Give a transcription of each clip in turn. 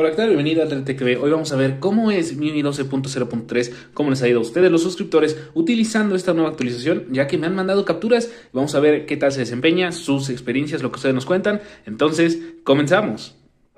Hola, ¿qué tal? Bienvenido a TechTV. Hoy vamos a ver cómo es MIUI 12.0.3, cómo les ha ido a ustedes, los suscriptores, utilizando esta nueva actualización, ya que me han mandado capturas. Vamos a ver qué tal se desempeña, sus experiencias, lo que ustedes nos cuentan. Entonces, comenzamos.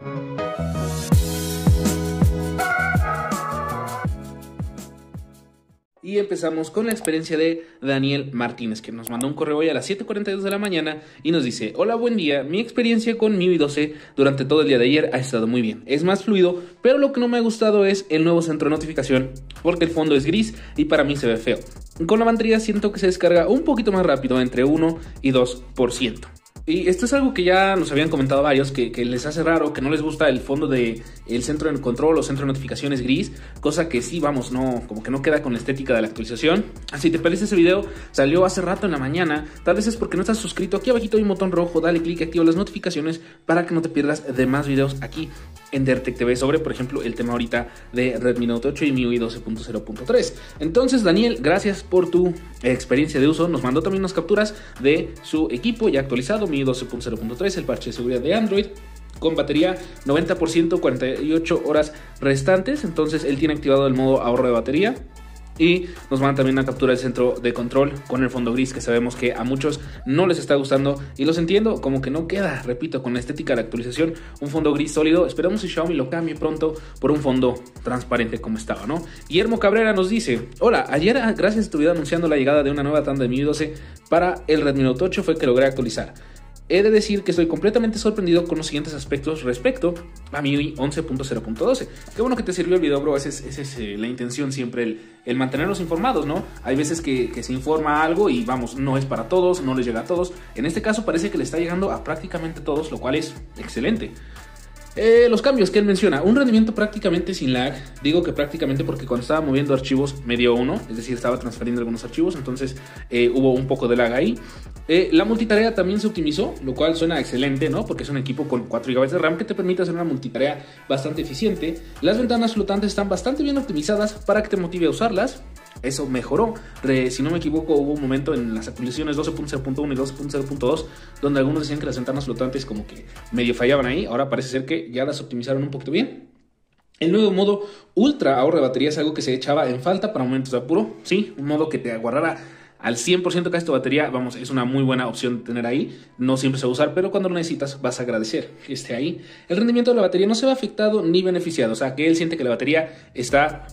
Y empezamos con la experiencia de Daniel Martínez, que nos mandó un correo hoy a las 7:42 de la mañana y nos dice: hola, buen día, mi experiencia con MIUI 12 durante todo el día de ayer ha estado muy bien, es más fluido, pero lo que no me ha gustado es el nuevo centro de notificación, porque el fondo es gris y para mí se ve feo. Con la batería siento que se descarga un poquito más rápido, entre 1 y 2%. Y esto es algo que ya nos habían comentado varios, que les hace raro, que no les gusta el fondo del centro de control o centro de notificaciones gris, cosa que sí, vamos, no, como que no queda con la estética de la actualización. Si te parece, ese video salió hace rato en la mañana, tal vez es porque no estás suscrito. Aquí abajito hay un botón rojo, dale clic, activa las notificaciones para que no te pierdas de más videos aquí en TechTV sobre, por ejemplo, el tema ahorita de Redmi Note 8 y MIUI 12.0.3. Entonces, Daniel, gracias por tu experiencia de uso. Nos mandó también unas capturas de su equipo ya actualizado, MIUI 12.0.3, el parche de seguridad de Android, con batería 90%, 48 horas restantes. Entonces él tiene activado el modo ahorro de batería. Y nos manda también una captura del centro de control con el fondo gris, que sabemos que a muchos no les está gustando. Y los entiendo, como que no queda, repito, con la estética de la actualización, un fondo gris sólido. Esperemos que Xiaomi lo cambie pronto por un fondo transparente como estaba, ¿no? Guillermo Cabrera nos dice: hola, ayer gracias a tu video anunciando la llegada de una nueva tanda de MIUI 12 para el Redmi Note 8 fue que logré actualizar. He de decir que estoy completamente sorprendido con los siguientes aspectos respecto a MIUI 11.0.12. Qué bueno que te sirvió el video, bro. Esa es la intención siempre, el mantenerlos informados, ¿no? Hay veces que se informa algo y vamos, no es para todos, no les llega a todos. En este caso parece que le está llegando a prácticamente todos, lo cual es excelente. Los cambios que él menciona: un rendimiento prácticamente sin lag. Digo que prácticamente porque cuando estaba moviendo archivos me dio uno, es decir, estaba transfiriendo algunos archivos, entonces hubo un poco de lag ahí. La multitarea también se optimizó, lo cual suena excelente, ¿no? Porque es un equipo con 4 GB de RAM que te permite hacer una multitarea bastante eficiente. Las ventanas flotantes están bastante bien optimizadas para que te motive a usarlas. Eso mejoró. Si no me equivoco, hubo un momento en las actualizaciones 12.0.1 y 12.0.2 donde algunos decían que las ventanas flotantes como que medio fallaban ahí. Ahora parece ser que ya las optimizaron un poquito bien. El nuevo modo ultra ahorro de batería es algo que se echaba en falta para momentos de apuro. Sí, un modo que te aguardara al 100% casi tu batería. Vamos, es una muy buena opción tener ahí. No siempre se va a usar, pero cuando lo necesitas vas a agradecer que esté ahí. El rendimiento de la batería no se ve afectado ni beneficiado. O sea, que él siente que la batería está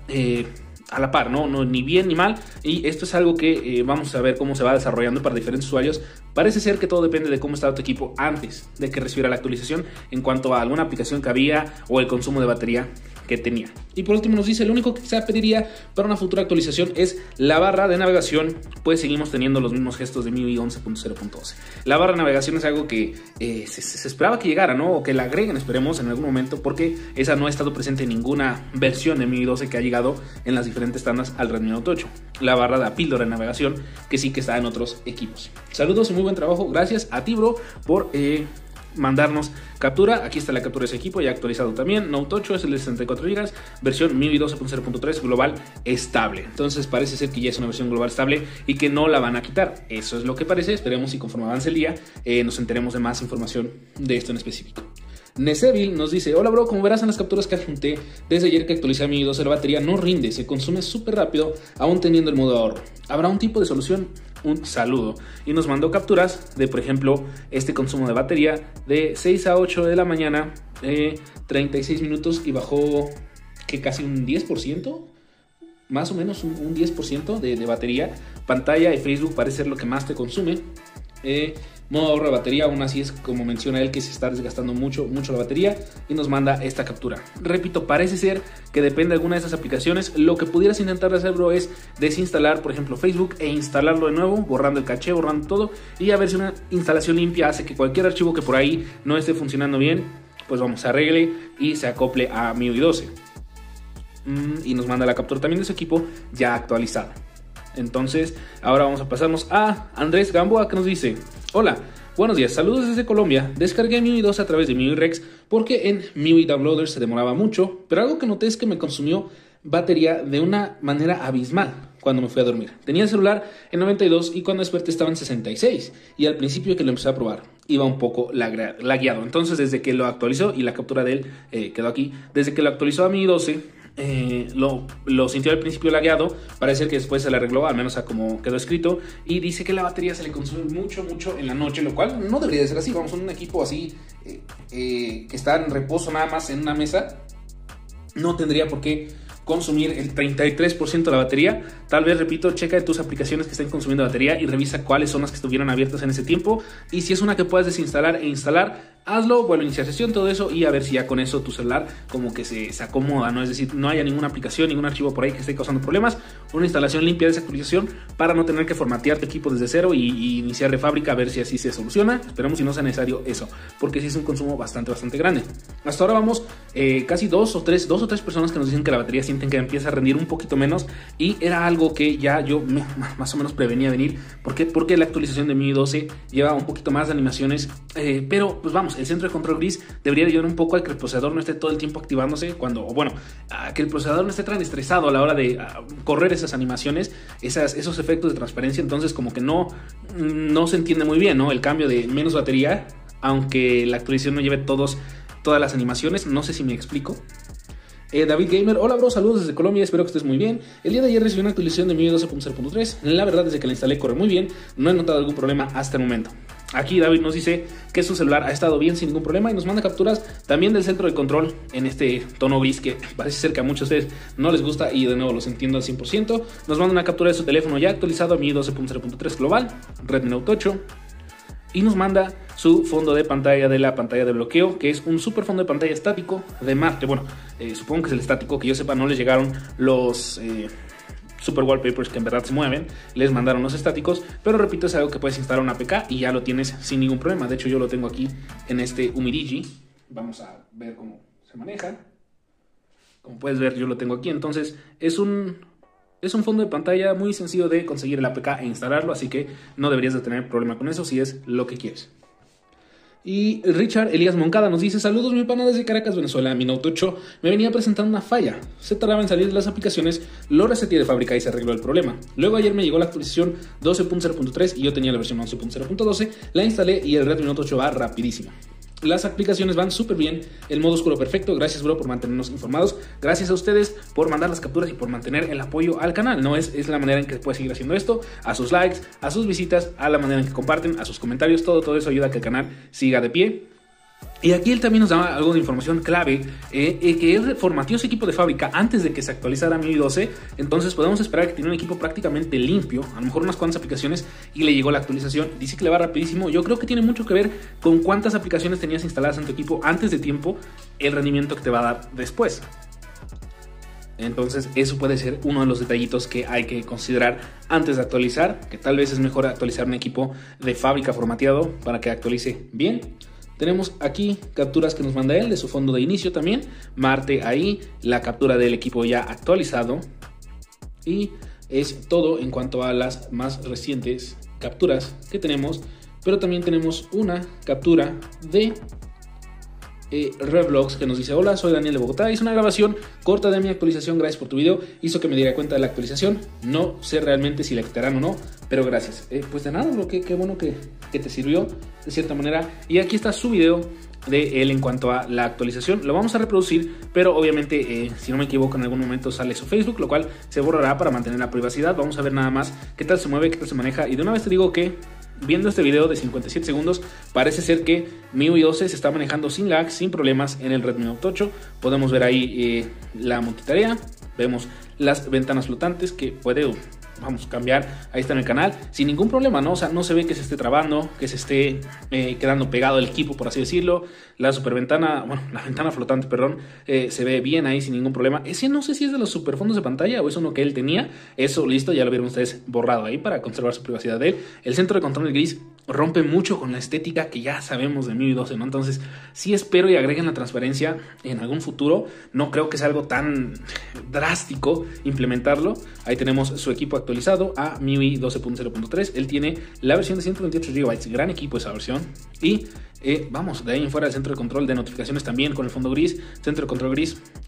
a la par, ¿no? Ni bien ni mal. Y esto es algo que vamos a ver cómo se va desarrollando para diferentes usuarios. Parece ser que todo depende de cómo estaba tu equipo antes de que recibiera la actualización, en cuanto a alguna aplicación que había o el consumo de batería que tenía. Y por último nos dice: lo único que quizá pediría para una futura actualización es la barra de navegación, pues seguimos teniendo los mismos gestos de MIUI 11.0.12. La barra de navegación es algo que se esperaba que llegara, ¿no? O que la agreguen, esperemos, en algún momento, porque esa no ha estado presente en ninguna versión de MIUI 12 que ha llegado en las diferentes tandas al Redmi Note 8. La barra de la píldora de navegación, que sí que está en otros equipos. Saludos y muy buen trabajo. Gracias a ti, bro, por mandarnos captura. Aquí está la captura de ese equipo ya actualizado también. Note 8 es el de 64 GB, versión MIUI 12.0.3 global estable. Entonces parece ser que ya es una versión global estable y que no la van a quitar. Eso es lo que parece. Esperemos y conforme avance el día nos enteremos de más información de esto en específico. Neseville nos dice: hola, bro, como verás en las capturas que adjunté, desde ayer que actualicé a MIUI 12 la batería no rinde, se consume súper rápido aún teniendo el modo ahorro. ¿Habrá un tipo de solución? Un saludo. Y nos mandó capturas de, por ejemplo, este consumo de batería de 6 a 8 de la mañana, 36 minutos, y bajó que casi un 10%, más o menos un 10% de batería. Pantalla y Facebook parece ser lo que más te consume. Modo ahorro de batería, aún así es como menciona él que se está desgastando mucho la batería, y nos manda esta captura. Repito, parece ser que depende de alguna de esas aplicaciones. Lo que pudieras intentar hacer, bro, es desinstalar, por ejemplo, Facebook e instalarlo de nuevo, borrando el caché, borrando todo, y a ver si una instalación limpia hace que cualquier archivo que por ahí no esté funcionando bien, pues vamos, se arregle y se acople a MIUI 12. Y nos manda la captura también de su equipo ya actualizada. Entonces, ahora vamos a pasarnos a Andrés Gamboa, que nos dice: hola, buenos días, saludos desde Colombia. Descargué MIUI 12 a través de MIUI Rex porque en MIUI Downloader se demoraba mucho, pero algo que noté es que me consumió batería de una manera abismal cuando me fui a dormir. Tenía el celular en 92 y cuando desperté estaba en 66. Y al principio que lo empecé a probar iba un poco lagueado. Entonces desde que lo actualizó, y la captura de él quedó aquí, desde que lo actualizó a mi 12... lo sintió al principio lagueado, parece que después se le arregló, al menos a como quedó escrito, y dice que la batería se le consume mucho en la noche, lo cual no debería de ser así. Vamos, un equipo así que está en reposo nada más en una mesa, no tendría por qué consumir el 33% de la batería. Tal vez, repito, checa tus aplicaciones que estén consumiendo batería y revisa cuáles son las que estuvieron abiertas en ese tiempo, y si es una que puedes desinstalar e instalar, hazlo, vuelve a iniciar sesión, todo eso, y a ver si ya con eso tu celular como que se acomoda, ¿no? Es decir, no haya ninguna aplicación, ningún archivo por ahí que esté causando problemas. Una instalación limpia de esa actualización para no tener que formatear tu equipo desde cero y iniciar de fábrica, a ver si así se soluciona. Esperemos si no sea necesario eso, porque sí es un consumo bastante grande. Hasta ahora vamos casi dos o tres personas que nos dicen que la batería sienten que empieza a rendir un poquito menos, y era algo que ya yo más o menos prevenía venir. ¿Por qué? Porque la actualización de MIUI 12 lleva un poquito más de animaciones, pero pues vamos, el centro de control gris debería ayudar un poco a que el procesador no esté todo el tiempo activándose a que el procesador no esté tan estresado a la hora de correr esas animaciones, esos efectos de transparencia. Entonces como que no se entiende muy bien, ¿no? El cambio de menos batería, aunque la actualización no lleve todas las animaciones. No sé si me explico. David Gamer, hola bro, saludos desde Colombia, espero que estés muy bien. El día de ayer recibí una actualización de MIUI 12.0.3. La verdad, desde que la instalé corre muy bien, no he notado algún problema hasta el momento. Aquí David nos dice que su celular ha estado bien sin ningún problema, y nos manda capturas también del centro de control en este tono gris que parece ser que a muchos de ustedes no les gusta, y de nuevo los entiendo al 100%. Nos manda una captura de su teléfono ya actualizado a MIUI 12.0.3 global, Redmi Note 8. Y nos manda su fondo de pantalla de la pantalla de bloqueo, que es un super fondo de pantalla estático de Marte. Bueno, supongo que es el estático, que yo sepa no les llegaron los super wallpapers que en verdad se mueven, les mandaron los estáticos, pero repito, es algo que puedes instalar una APK y ya lo tienes sin ningún problema. De hecho yo lo tengo aquí en este Umirigi, vamos a ver cómo se maneja. Como puedes ver, yo lo tengo aquí. Entonces es un fondo de pantalla muy sencillo de conseguir el APK e instalarlo, así que no deberías de tener problema con eso si es lo que quieres. Y Richard Elías Moncada nos dice: saludos mi pana desde Caracas, Venezuela. Mi Note 8 me venía presentando una falla, se tardaba en salir de las aplicaciones, lo reseté de fábrica y se arregló el problema. Luego ayer me llegó la actualización 12.0.3 y yo tenía la versión 11.0.12, la instalé y el Redmi Note 8 va rapidísimo. Las aplicaciones van súper bien, el modo oscuro perfecto. Gracias bro por mantenernos informados, gracias a ustedes por mandar las capturas y por mantener el apoyo al canal. No es la manera en que puedes seguir haciendo esto, a sus likes, a sus visitas, a la manera en que comparten, a sus comentarios, todo eso ayuda a que el canal siga de pie. Y aquí él también nos da algo de información clave, que él formateó su equipo de fábrica antes de que se actualizara MIUI 12, entonces podemos esperar que tiene un equipo prácticamente limpio, a lo mejor unas cuantas aplicaciones, y le llegó la actualización. Dice que le va rapidísimo. Yo creo que tiene mucho que ver con cuántas aplicaciones tenías instaladas en tu equipo antes de tiempo, el rendimiento que te va a dar después. Entonces eso puede ser uno de los detallitos que hay que considerar antes de actualizar, que tal vez es mejor actualizar un equipo de fábrica formateado para que actualice bien. Tenemos aquí capturas que nos manda él de su fondo de inicio también, Marte ahí, la captura del equipo ya actualizado, y es todo en cuanto a las más recientes capturas que tenemos. Pero también tenemos una captura de Revlogs que nos dice: hola, soy Daniel de Bogotá, hice una grabación corta de mi actualización, gracias por tu video, hizo que me diera cuenta de la actualización, no sé realmente si la quitarán o no, pero gracias. Pues de nada bro, qué bueno que te sirvió de cierta manera. Y aquí está su video de él en cuanto a la actualización, lo vamos a reproducir, pero obviamente si no me equivoco en algún momento sale su Facebook, lo cual se borrará para mantener la privacidad. Vamos a ver nada más qué tal se mueve, qué tal se maneja, y de una vez te digo que viendo este video de 57 segundos, parece ser que MIUI 12 se está manejando sin lag, sin problemas en el Redmi Note 8. Podemos ver ahí la multitarea, vemos las ventanas flotantes que puede cambiar. Ahí está en el canal sin ningún problema, ¿no? O sea, no se ve que se esté trabando, que se esté quedando pegado el equipo, por así decirlo. La superventana, la ventana flotante, perdón, se ve bien ahí sin ningún problema. Ese no sé si es de los super fondos de pantalla o es uno que él tenía. Eso, listo, ya lo vieron ustedes borrado ahí para conservar su privacidad de él. El centro de control gris rompe mucho con la estética que ya sabemos de MIUI 12, ¿no? Entonces, sí espero y agreguen la transparencia en algún futuro. No creo que sea algo tan drástico implementarlo. Ahí tenemos su equipo actualizado a MIUI 12.0.3. Él tiene la versión de 128 GB, gran equipo esa versión. Y de ahí en fuera el centro de control de notificaciones también con el fondo gris, centro de control gris,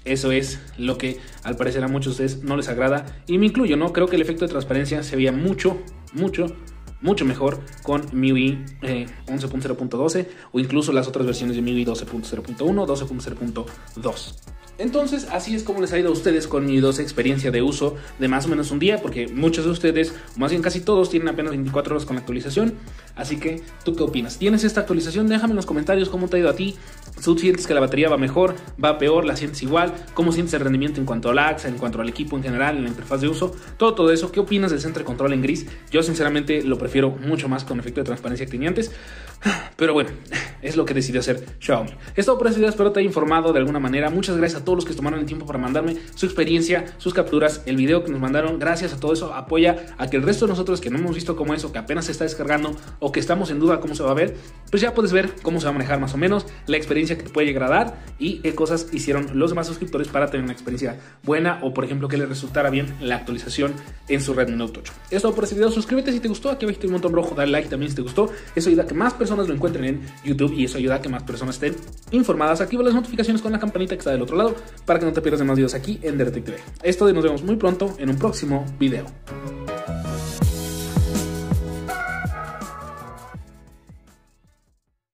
Eso es lo que al parecer a muchos de ustedes no les agrada, y me incluyo, ¿no? Creo que el efecto de transparencia se veía mucho mejor con MIUI 11.0.12 o incluso las otras versiones de MIUI 12.0.1, 12.0.2. Entonces, así es como les ha ido a ustedes con MIUI 12, experiencia de uso de más o menos un día, porque muchos de ustedes, o más bien casi todos, tienen apenas 24 horas con la actualización. Así que, ¿tú qué opinas? ¿Tienes esta actualización? Déjame en los comentarios cómo te ha ido a ti. ¿Tú sientes que la batería va mejor, va peor, la sientes igual? ¿Cómo sientes el rendimiento en cuanto a lags, en cuanto al equipo en general, en la interfaz de uso? Todo eso. ¿Qué opinas del centro de control en gris? Yo sinceramente lo prefiero mucho más con efecto de transparencia que tenía antes. Pero bueno, es lo que decidió hacer Xiaomi. Es todo por este video, espero te haya informado de alguna manera. Muchas gracias a todos los que tomaron el tiempo para mandarme su experiencia, sus capturas, el video que nos mandaron. Gracias a todo eso, apoya a que el resto de nosotros que no hemos visto cómo es, o que apenas se está descargando, o que estamos en duda cómo se va a ver, pues ya puedes ver cómo se va a manejar más o menos, la experiencia que te puede llegar a dar y qué cosas hicieron los demás suscriptores para tener una experiencia buena, o por ejemplo que les resultara bien la actualización en su Redmi Note 8. Es todo por este video, suscríbete si te gustó, aquí abajo hay un botón rojo, dale like también si te gustó, eso ayuda a que más personas lo encuentren en YouTube y eso ayuda a que más personas estén informadas. Activa las notificaciones con la campanita que está del otro lado para que no te pierdas de más videos aquí en Dertec TV. Esto de nos vemos muy pronto en un próximo video.